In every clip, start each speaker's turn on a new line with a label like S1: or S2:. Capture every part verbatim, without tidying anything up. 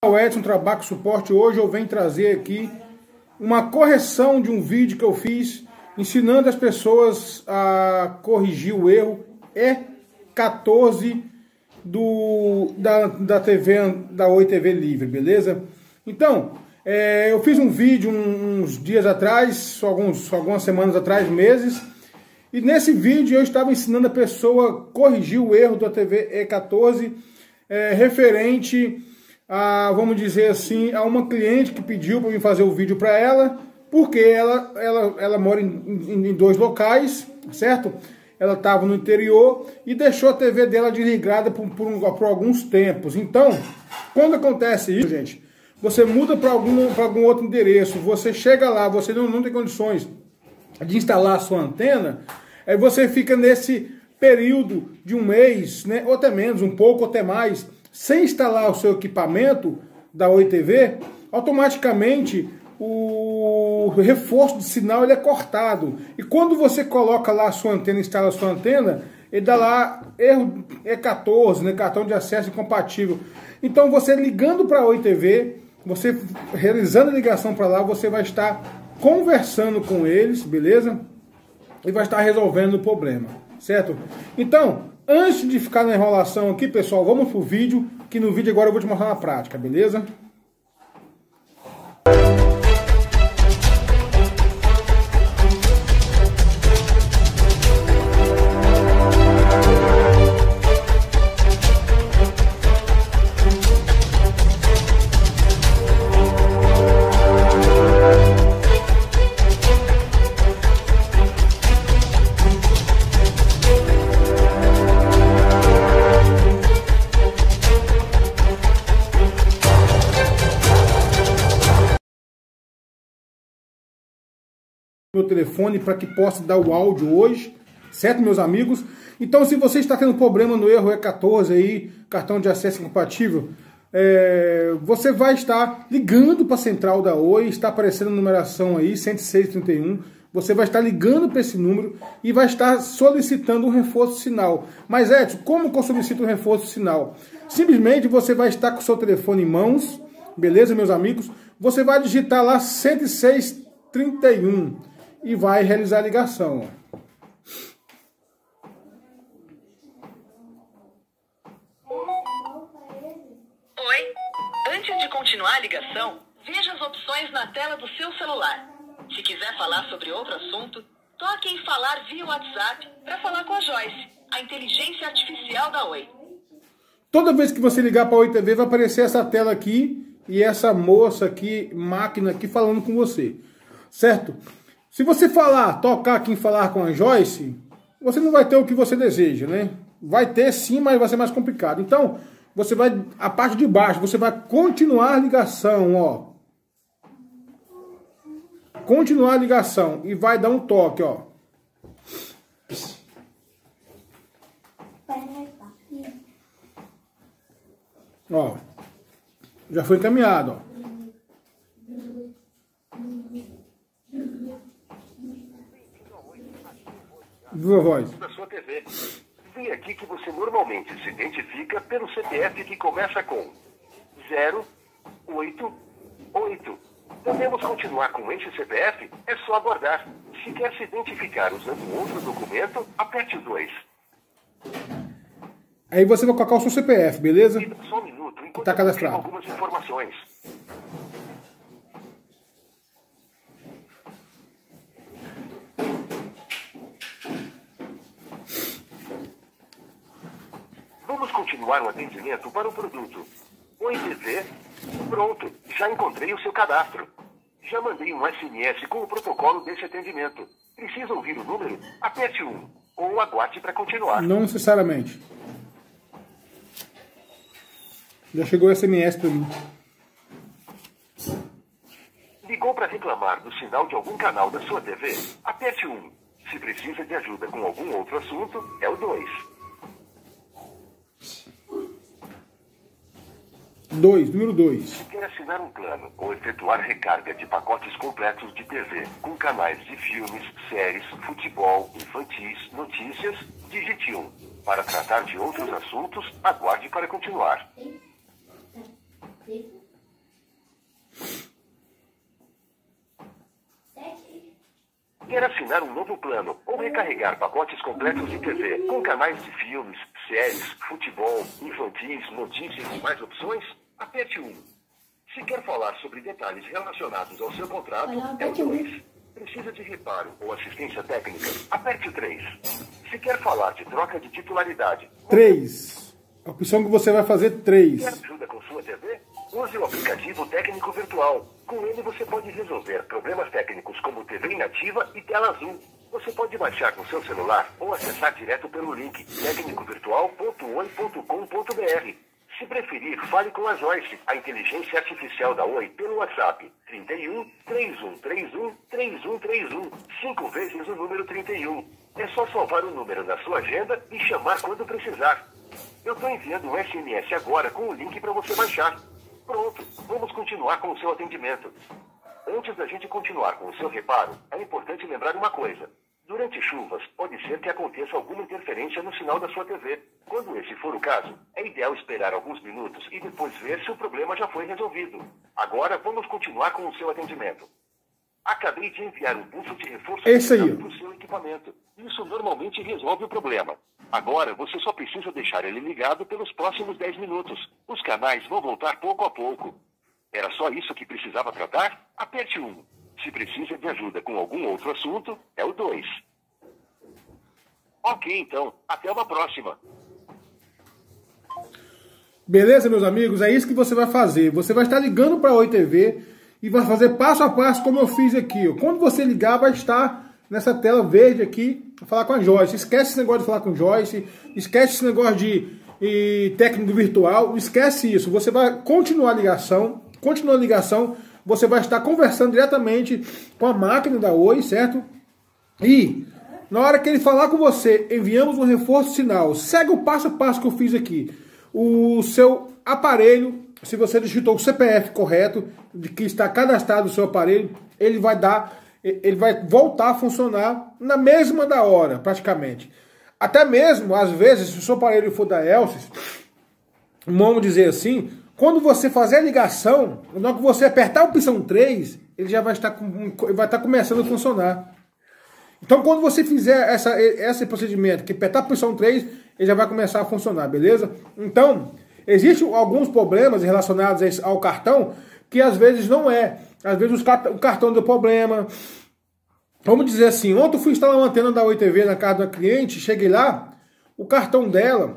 S1: O Edson Trabaco Suporte. Hoje eu venho trazer aqui uma correção de um vídeo que eu fiz ensinando as pessoas a corrigir o erro E quatorze do, da, da T V, da Oi T V Livre, beleza? Então, é, eu fiz um vídeo uns dias atrás, alguns, algumas semanas atrás, meses, e nesse vídeo eu estava ensinando a pessoa a corrigir o erro da T V E quatorze é, referente a, vamos dizer assim, a uma cliente que pediu para mim fazer o vídeo para ela, porque ela, ela, ela mora em, em, em dois locais, certo? Ela estava no interior e deixou a T V dela desligada por, por, por alguns tempos. Então, quando acontece isso, gente, você muda para algum, para algum outro endereço, você chega lá, você não, não tem condições de instalar a sua antena, aí você fica nesse período de um mês, né, ou até menos, um pouco, ou até mais, sem instalar o seu equipamento da Oi T V, automaticamente o reforço de sinal ele é cortado. E quando você coloca lá a sua antena, instala a sua antena, ele dá lá erro E quatorze, né, cartão de acesso incompatível. Então você ligando para a Oi T V, você realizando a ligação para lá, você vai estar conversando com eles, beleza? E vai estar resolvendo o problema, certo? Então, antes de ficar na enrolação aqui, pessoal, vamos pro vídeo, que no vídeo agora eu vou te mostrar na prática, beleza? Meu telefone para que possa dar o áudio hoje, certo, meus amigos? Então, se você está tendo problema no erro E quatorze aí, cartão de acesso incompatível, é, você vai estar ligando para a central da Oi, está aparecendo a numeração aí, cento e seis trinta e um, você vai estar ligando para esse número e vai estar solicitando um reforço de sinal. Mas, Edson, como que eu solicito um reforço de sinal? Simplesmente você vai estar com o seu telefone em mãos, beleza, meus amigos? Você vai digitar lá cento e seis trinta e um. E vai realizar a ligação.
S2: Oi. Antes de continuar a ligação, veja as opções na tela do seu celular. Se quiser falar sobre outro assunto, toque em falar via WhatsApp para falar com a Joyce, a inteligência artificial da Oi.
S1: Toda vez que você ligar para a Oi T V, vai aparecer essa tela aqui e essa moça aqui, máquina aqui, falando com você. Certo? Se você falar, tocar aqui em falar com a Joyce, você não vai ter o que você deseja, né? Vai ter sim, mas vai ser mais complicado. Então, você vai, a parte de baixo, você vai continuar a ligação, ó. Continuar a ligação e vai dar um toque, ó. Ó, já foi encaminhado, ó. Viva voz.
S3: Da sua T V. Vem aqui que você normalmente se identifica pelo C P F que começa com zero oito oito. Podemos continuar com esse C P F? É só aguardar. Se quer se identificar usando outro documento, aperte o dois.
S1: Aí você vai colocar o seu C P F, beleza?
S3: Só um minuto, enquanto
S1: tá cadastrado.
S3: algumas informações. Vamos continuar o atendimento para o produto. Oi T V. Pronto, já encontrei o seu cadastro. Já mandei um S M S com o protocolo desse atendimento. Precisa ouvir o número? Aperte um ou aguarde para continuar.
S1: Não necessariamente. Já chegou o S M S para mim.
S3: Ligou para reclamar do sinal de algum canal da sua T V? Aperte um. Se precisa de ajuda com algum outro assunto, é o dois.
S1: dois, número dois.
S3: Se quer assinar um plano ou efetuar recarga de pacotes completos de T V com canais de filmes, séries, futebol, infantis, notícias, digite um. Para tratar de outros assuntos, aguarde para continuar. quer assinar um novo plano ou recarregar pacotes completos de T V com canais de filmes, séries, futebol, infantis, notícias e mais opções, aperte um. Se quer falar sobre detalhes relacionados ao seu contrato, é o dois. Precisa de reparo ou assistência técnica, aperte o três. Se quer falar de troca de titularidade...
S1: três. A opção que você vai fazer três.
S3: Quer ajuda com sua T V? Use o aplicativo Técnico Virtual. Com ele você pode resolver problemas técnicos como T V inativa e tela azul. Você pode baixar no seu celular ou acessar direto pelo link técnico virtual ponto oi ponto com ponto br. Se preferir, fale com a Joyce, a inteligência artificial da Oi, pelo WhatsApp trinta e um, três um três um, três um três um, cinco vezes o número trinta e um. É só salvar o número na sua agenda e chamar quando precisar. Eu estou enviando um S M S agora com o link para você baixar. Pronto, vamos continuar com o seu atendimento. Antes da gente continuar com o seu reparo, é importante lembrar uma coisa. Durante chuvas, pode ser que aconteça alguma interferência no sinal da sua T V. Quando esse for o caso, é ideal esperar alguns minutos e depois ver se o problema já foi resolvido. Agora, vamos continuar com o seu atendimento. Acabei de enviar um pulso de reforço para o seu equipamento. Isso normalmente resolve o problema. Agora, você só precisa deixar ele ligado pelos próximos dez minutos. Os canais vão voltar pouco a pouco. Era só isso que precisava tratar? Aperte um. Se precisa de ajuda com algum outro assunto, é o dois. Ok, então. Até uma próxima.
S1: Beleza, meus amigos? É isso que você vai fazer. Você vai estar ligando para a Oi T V e vai fazer passo a passo como eu fiz aqui. Ó. Quando você ligar, vai estar nessa tela verde aqui, falar com a Joyce. Esquece esse negócio de falar com Joyce. Esquece esse negócio de, de técnico virtual. Esquece isso. Você vai continuar a ligação. Continua a ligação. Você vai estar conversando diretamente com a máquina da Oi, certo? E na hora que ele falar com você, enviamos um reforço sinal. Segue o passo a passo que eu fiz aqui. O seu aparelho, se você digitou o C P F correto, de que está cadastrado o seu aparelho, ele vai dar, ele vai voltar a funcionar na mesma da hora, praticamente. Até mesmo, às vezes, se o seu aparelho for da Elsys, vamos dizer assim, quando você fazer a ligação, na hora que você apertar a opção três, ele já vai estar, com, vai estar começando a funcionar. Então, quando você fizer essa, esse procedimento, que apertar a opção três, ele já vai começar a funcionar, beleza? Então, existem alguns problemas relacionados ao cartão, que às vezes não é. Às vezes os cart o cartão deu problema. Vamos dizer assim, ontem eu fui instalar uma antena da Oi T V na casa da cliente, cheguei lá, o cartão dela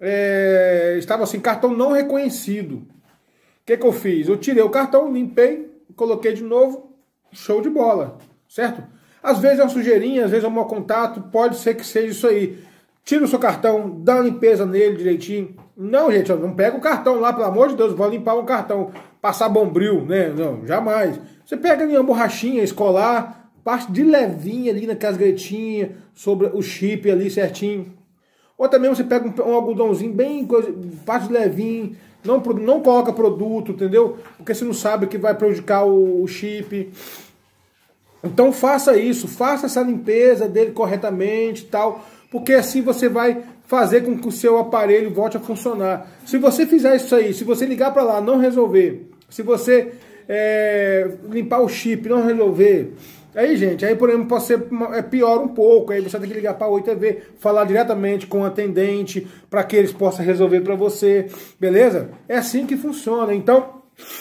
S1: é, estava assim, cartão não reconhecido. O que que eu fiz? Eu tirei o cartão, limpei, coloquei de novo, show de bola, certo? Às vezes é uma sujeirinha, às vezes é um mau contato, pode ser que seja isso aí. Tira o seu cartão, dá uma limpeza nele direitinho. Não, gente, não pega o cartão lá, pelo amor de Deus, vou limpar o cartão, passar bombril, né? Não, jamais. Você pega ali uma borrachinha escolar, parte de levinha ali naquelas gretinhas, sobre o chip ali certinho. Ou também você pega um, um algodãozinho bem, coisa, parte de levinho, não, não coloca produto, entendeu? Porque você não sabe que vai prejudicar o, o chip. Então faça isso, faça essa limpeza dele corretamente e tal, porque assim você vai fazer com que o seu aparelho volte a funcionar. Se você fizer isso aí, se você ligar para lá não resolver, se você é, limpar o chip não resolver, aí gente, aí por exemplo pode ser é, pior um pouco, aí você tem que ligar para a Oi T V, falar diretamente com o atendente para que eles possam resolver para você, beleza? É assim que funciona. Então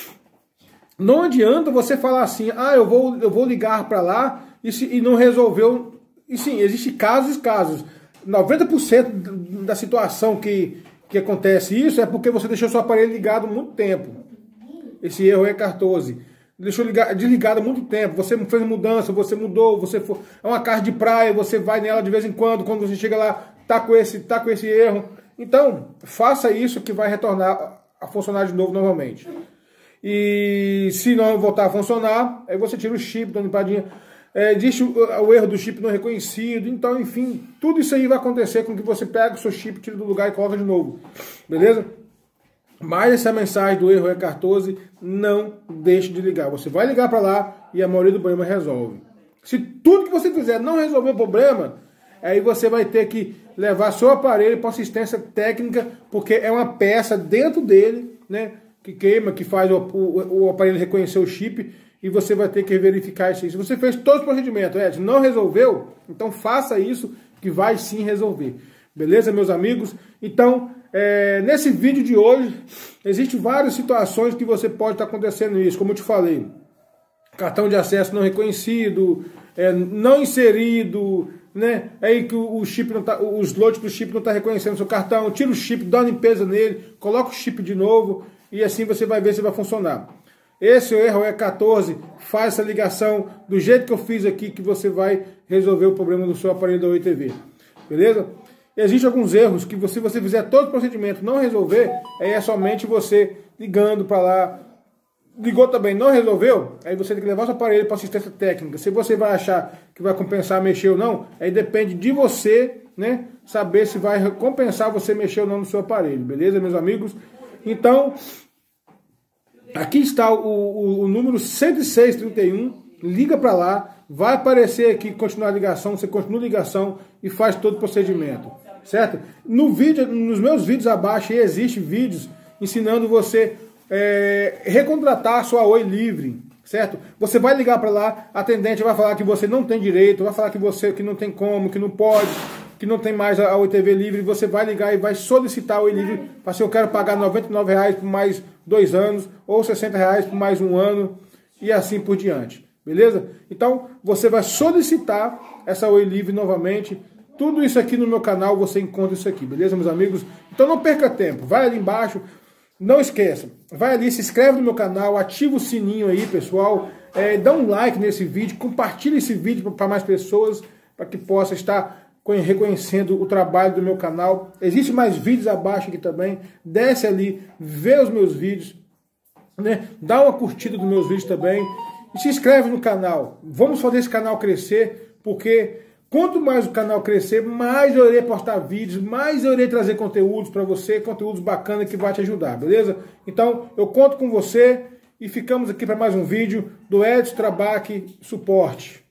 S1: não adianta você falar assim, ah, eu vou, eu vou ligar para lá e, se, e não resolveu. E sim, existe casos e casos. noventa por cento da situação que, que acontece isso é porque você deixou seu aparelho ligado há muito tempo. Esse erro é quatorze. Deixou ligado, desligado há muito tempo. Você fez mudança, você mudou, você for, é uma casa de praia, você vai nela de vez em quando, quando você chega lá, tá com esse, tá com esse erro. Então, faça isso que vai retornar a funcionar de novo novamente. E se não voltar a funcionar, aí você tira o chip, dá uma limpadinha. É, existe o, o erro do chip não reconhecido. Então, enfim, tudo isso aí vai acontecer com que você pega o seu chip, tira do lugar e coloca de novo. Beleza? Mas essa mensagem do erro é quatorze, não deixe de ligar. Você vai ligar para lá e a maioria do problema resolve. Se tudo que você fizer não resolver o problema, aí você vai ter que levar seu aparelho para assistência técnica, porque é uma peça dentro dele, né? Que queima, que faz o, o, o aparelho reconhecer o chip e você vai ter que verificar isso aí. Se você fez todos os procedimentos, Edson, não resolveu, então faça isso que vai sim resolver. Beleza, meus amigos? Então, é, nesse vídeo de hoje, existem várias situações que você pode estar acontecendo isso, como eu te falei. Cartão de acesso não reconhecido, é, não inserido, né? Aí que o chip não tá, o slot do chip não está reconhecendo o seu cartão, tira o chip, dá uma limpeza nele, coloca o chip de novo e assim você vai ver se vai funcionar. Esse é o erro E quatorze, faz essa ligação do jeito que eu fiz aqui que você vai resolver o problema do seu aparelho da Oi T V. Beleza? Existem alguns erros que se você fizer todo o procedimento não resolver, aí é somente você ligando para lá. Ligou também, não resolveu, aí você tem que levar o seu aparelho para assistência técnica. Se você vai achar que vai compensar mexer ou não, aí depende de você, né, saber se vai compensar você mexer ou não no seu aparelho, beleza, meus amigos? Então, aqui está o, o, o número cento e seis trinta e um, liga para lá, vai aparecer aqui, continuar a ligação, você continua a ligação e faz todo o procedimento, certo? No vídeo, nos meus vídeos abaixo, aí existem vídeos ensinando você É, recontratar a sua Oi livre, certo? Você vai ligar para lá, a atendente vai falar que você não tem direito, vai falar que você que não tem como, que não pode, que não tem mais a Oi T V livre. Você vai ligar e vai solicitar a Oi livre para se eu quero pagar noventa e nove reais por mais dois anos ou sessenta reais por mais um ano e assim por diante, beleza? Então você vai solicitar essa Oi livre novamente. Tudo isso aqui no meu canal você encontra isso aqui, beleza, meus amigos? Então não perca tempo, vai ali embaixo. Não esqueça, vai ali, se inscreve no meu canal, ativa o sininho aí, pessoal, é, dá um like nesse vídeo, compartilha esse vídeo para mais pessoas, para que possa estar reconhecendo o trabalho do meu canal. Existem mais vídeos abaixo aqui também, desce ali, vê os meus vídeos, né? Dá uma curtida nos meus vídeos também, e se inscreve no canal. Vamos fazer esse canal crescer, porque quanto mais o canal crescer, mais eu irei postar vídeos, mais eu irei trazer conteúdos para você, conteúdos bacanas que vai te ajudar, beleza? Então, eu conto com você e ficamos aqui para mais um vídeo do Edson Trabac Suporte.